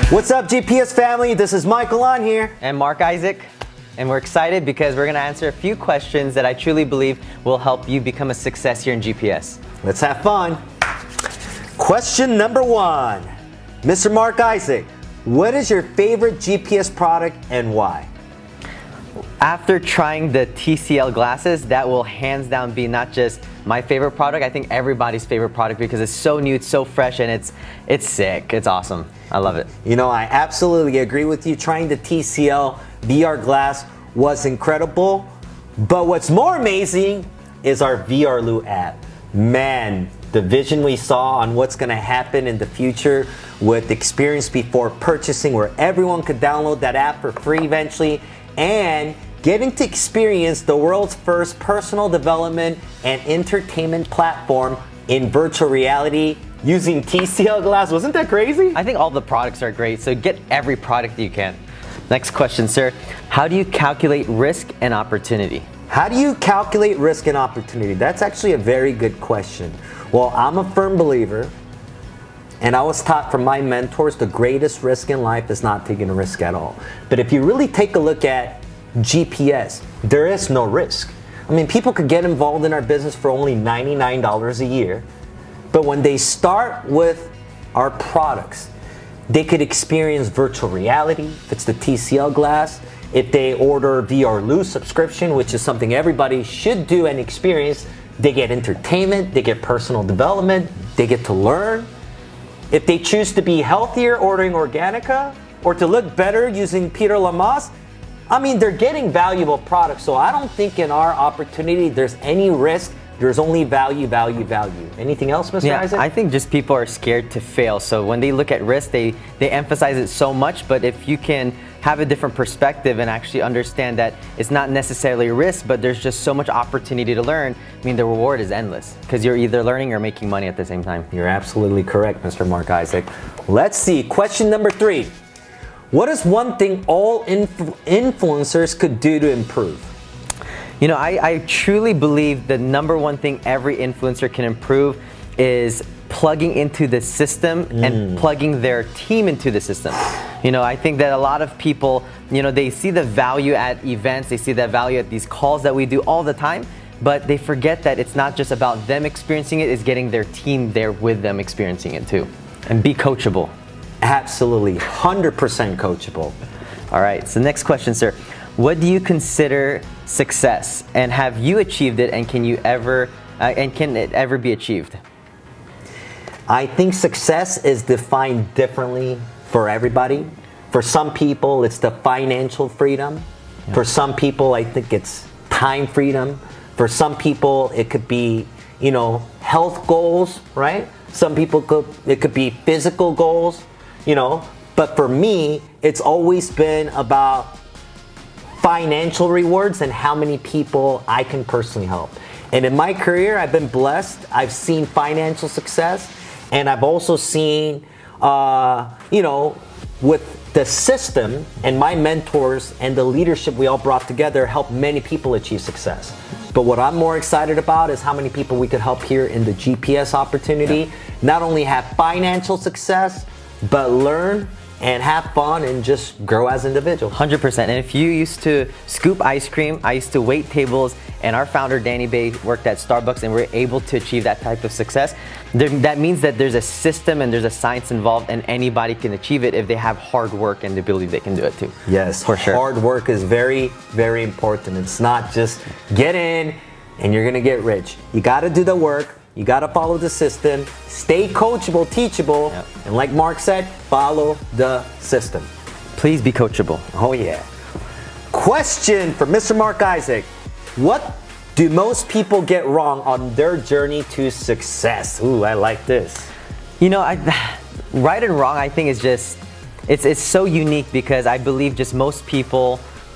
What's up, GPS family? This is Michael An here. And Marc Isaac. And we're excited because we're going to answer a few questions that I truly believe will help you become a success here in GPS. Let's have fun. Question number one. Mr. Marc Isaac, what is your favorite GPS product and why? After trying the TCL glasses, that will hands down be not just my favorite product, I think everybody's favorite product because it's so new, it's so fresh, and it's sick. It's awesome. I love it. You know, I absolutely agree with you. Trying the TCL VR glass was incredible, but what's more amazing is our VRLU app. Man, the vision we saw on what's going to happen in the future with experience before purchasing, where everyone could download that app for free eventually, and getting to experience the world's first personal development and entertainment platform in virtual reality using TCL glass. Wasn't that crazy? I think all the products are great, so get every product you can. Next question, sir. How do you calculate risk and opportunity? How do you calculate risk and opportunity? That's actually a very good question. Well, I'm a firm believer, and I was taught from my mentors, the greatest risk in life is not taking a risk at all. But if you really take a look at GPS, there is no risk. I mean, people could get involved in our business for only $99 a year, but when they start with our products, they could experience virtual reality, if it's the TCL glass, if they order VRLU subscription, which is something everybody should do and experience, they get entertainment, they get personal development, they get to learn. If they choose to be healthier ordering Organica, or to look better using Peter Lamas, I mean, they're getting valuable products. So I don't think in our opportunity there's any risk. There's only value, value, value. Anything else, Mr. Isaac? I think just people are scared to fail. So when they look at risk, they emphasize it so much. But if you can have a different perspective and actually understand that it's not necessarily risk, but there's just so much opportunity to learn, I mean, the reward is endless because you're either learning or making money at the same time. You're absolutely correct, Mr. Marc Isaac. Let's see, question number 3. What is one thing all influencers could do to improve? You know, I truly believe the number one thing every influencer can improve is plugging into the system and plugging their team into the system. You know, I think that a lot of people, you know, they see the value at events, they see the value at these calls that we do all the time, but they forget that it's not just about them experiencing it, it's getting their team there with them experiencing it too. And be coachable. Absolutely, 100% coachable. All right, so next question, sir. What do you consider success, and have you achieved it, and can it ever be achieved? I think success is defined differently for everybody. For some people, it's the financial freedom. Yeah. For some people, I think it's time freedom. For some people, it could be, you know, health goals, right? Some people it could be physical goals, you know. But for me, it's always been about financial rewards and how many people I can personally help. And in my career, I've been blessed. I've seen financial success, and I've also seen, you know, with the system and my mentors and the leadership we all brought together, help many people achieve success. But what I'm more excited about is how many people we could help here in the GPS opportunity. Yeah. Not only have financial success, but learn and have fun and just grow as individuals. 100%. And if you used to scoop ice cream, I used to wait tables, and our founder Danny Bay worked at Starbucks, and we're able to achieve that type of success. That means that there's a system and there's a science involved, and anybody can achieve it if they have hard work and the ability they can do it too. Yes, for sure. Hard work is very, very important. It's not just get in and you're gonna get rich. You gotta do the work. You gotta follow the system, stay coachable, teachable, and like Marc said, follow the system. Please be coachable. Oh yeah. Question for Mr. Marc Isaac. What do most people get wrong on their journey to success? Ooh, I like this. You know, right and wrong, I think is just, it's so unique because I believe just most people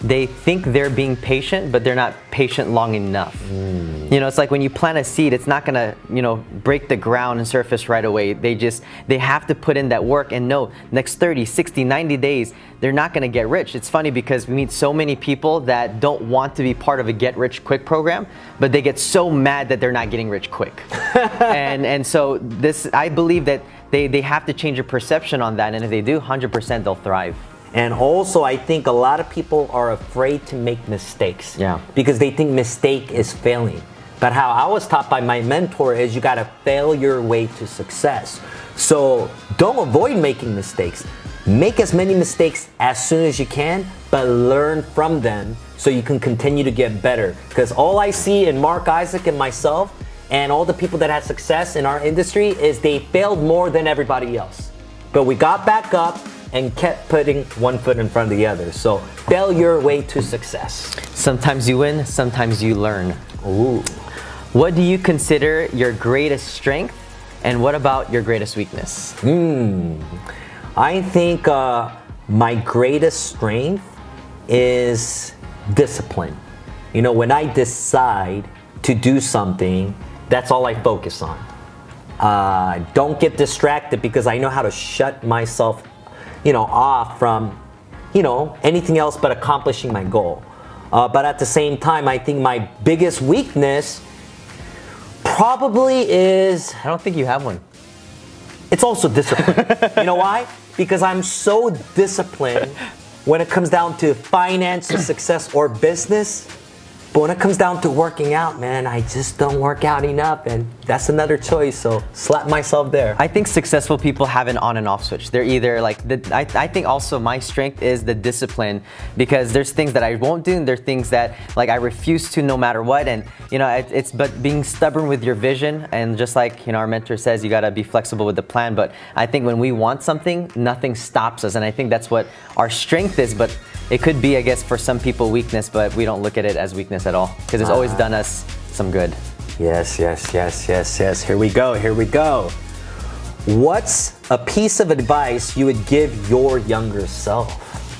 they think they're being patient, but they're not patient long enough. You know, it's like when you plant a seed, it's not gonna, you know, break the ground and surface right away. They have to put in that work, and no, next 30, 60, 90 days, they're not gonna get rich. It's funny because we meet so many people that don't want to be part of a get rich quick program, but they get so mad that they're not getting rich quick. and so this, I believe that they have to change their perception on that, and if they do, 100% they'll thrive. And also, I think a lot of people are afraid to make mistakes. Yeah. Because they think mistake is failing. But how I was taught by my mentor is you gotta fail your way to success. So don't avoid making mistakes. Make as many mistakes as soon as you can, but learn from them so you can continue to get better. Because all I see in Marc Isaac and myself and all the people that had success in our industry is they failed more than everybody else. But we got back up and kept putting one foot in front of the other. So fail your way to success. Sometimes you win, sometimes you learn. Ooh. What do you consider your greatest strength, and what about your greatest weakness? I think my greatest strength is discipline. You know, when I decide to do something, that's all I focus on. Don't get distracted because I know how to shut myself, you know, off from, you know, anything else but accomplishing my goal. But at the same time, I think my biggest weakness probably is... I don't think you have one. It's also discipline. You know why? Because I'm so disciplined when it comes down to financial success or business. But when it comes down to working out, man, I just don't work out enough, and that's another choice, so slap myself there. I think successful people have an on and off switch. They're either like, I think also my strength is the discipline, because there's things that I won't do and there's things that like I refuse to no matter what, and you know, it's but being stubborn with your vision, and just like, you know, our mentor says, you gotta be flexible with the plan, but I think when we want something, nothing stops us, and I think that's what our strength is, but it could be, I guess, for some people, weakness, but we don't look at it as weakness at all because it's always done us some good. Yes, yes, yes, yes, yes. Here we go, here we go. What's a piece of advice you would give your younger self?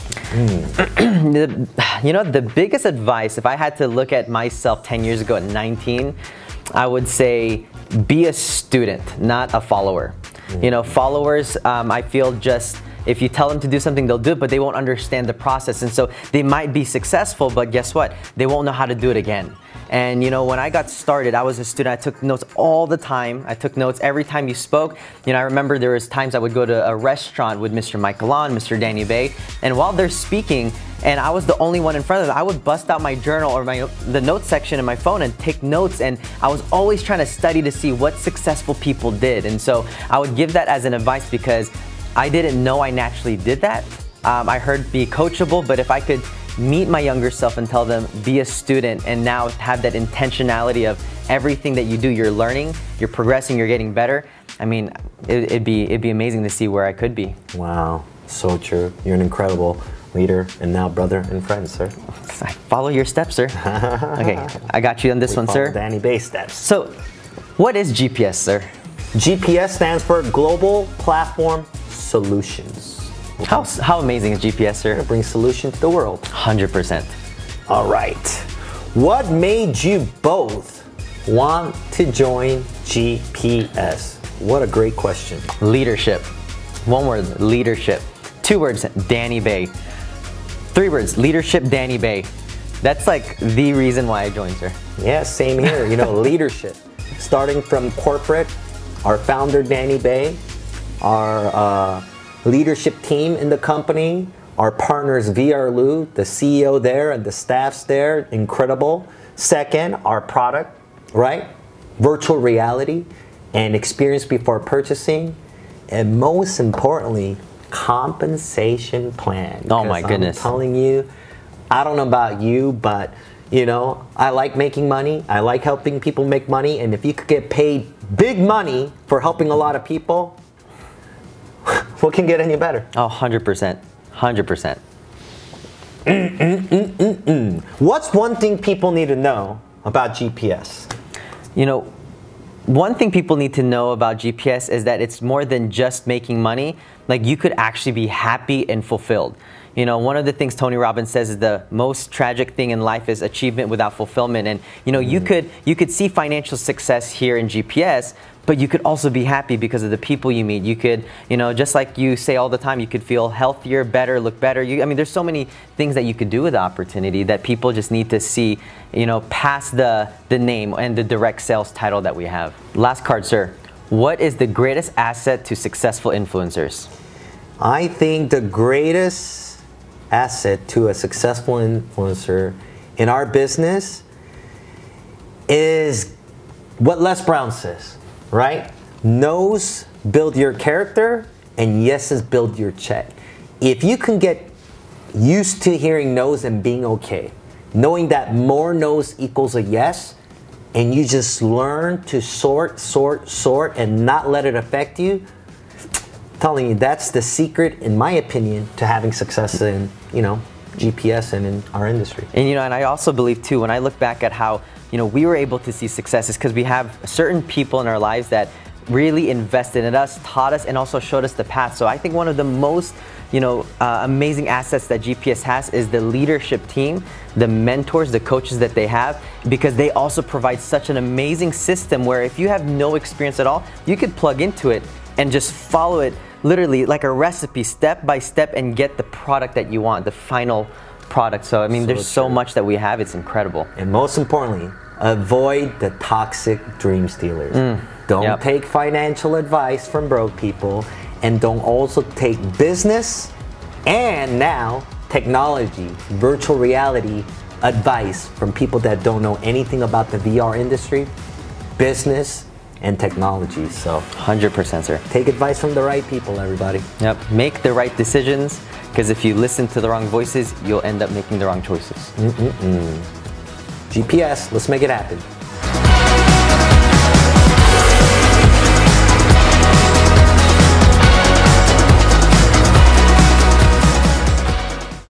You know, the biggest advice, if I had to look at myself 10 years ago at 19, I would say be a student, not a follower. You know, followers, I feel just, if you tell them to do something, they'll do it, but they won't understand the process. And so they might be successful, but guess what? They won't know how to do it again. And you know, when I got started, I was a student. I took notes all the time. I took notes every time you spoke. You know, I remember there was times I would go to a restaurant with Mr. Michael An, Mr. Danny Bay, and while they're speaking, and I was the only one in front of them, I would bust out my journal or the notes section in my phone and take notes, and I was always trying to study to see what successful people did. And so I would give that as an advice because I didn't know I naturally did that. I heard be coachable, but if I could meet my younger self and tell them be a student, and now have that intentionality of everything that you do, you're learning, you're progressing, you're getting better. I mean, it'd be amazing to see where I could be. Wow, so true. You're an incredible leader and now brother and friend, sir. I follow your steps, sir. Okay, I got you on this one, sir. Danny Bay steps. So, what is GPS, sir? GPS stands for Global Platform Solutions. How amazing is GPS, sir? It brings solution to the world. 100%. All right. What made you both want to join GPS? What a great question. Leadership. One word, leadership. 2 words, Danny Bay. 3 words, leadership, Danny Bay. That's like the reason why I joined, sir. Yeah, same here. You know, leadership. Starting from corporate, our founder, Danny Bay, our leadership team in the company, our partners, VRLU, the CEO there and the staff's there, incredible. Second, our product, right? Virtual reality and experience before purchasing. And most importantly, compensation plan. Oh my goodness. I'm telling you, I don't know about you, but you know, I like making money. I like helping people make money. And if you could get paid big money for helping a lot of people, what can get any better? Oh, 100%. 100%. What's one thing people need to know about GPS? You know, one thing people need to know about GPS is that it's more than just making money. Like, you could actually be happy and fulfilled. You know, one of the things Tony Robbins says is the most tragic thing in life is achievement without fulfillment. And you know, you could see financial success here in GPS, but you could also be happy because of the people you meet. You could, you know, just like you say all the time, you could feel healthier, better, look better. I mean, there's so many things that you could do with the opportunity that people just need to see, you know, past the name and the direct sales title that we have. Last card, sir. What is the greatest asset to successful influencers? I think the greatest asset to a successful influencer in our business is what Les Brown says. Right? No's build your character, and yeses build your check. If you can get used to hearing no's and being okay, knowing that more no's equals a yes, and you just learn to sort, and not let it affect you, I'm telling you, that's the secret, in my opinion, to having success in, you know, GPS and in our industry. And you know, and I also believe too, when I look back at how, you know, we were able to see success is because we have certain people in our lives that really invested in us, taught us, and also showed us the path. So I think one of the most, you know, amazing assets that GPS has is the leadership team, the mentors, the coaches that they have, because they also provide such an amazing system where if you have no experience at all, you could plug into it and just follow it literally like a recipe, step by step, and get the product that you want, the final product. So I mean, there's so much that we have, it's incredible. And most importantly, avoid the toxic dream stealers. Don't take financial advice from broke people, and don't also take business and now technology, virtual reality advice from people that don't know anything about the VR industry, business, and technology. So 100%, sir. Take advice from the right people, everybody. Yep. Make the right decisions, because if you listen to the wrong voices, you'll end up making the wrong choices. GPS, let's make it happen.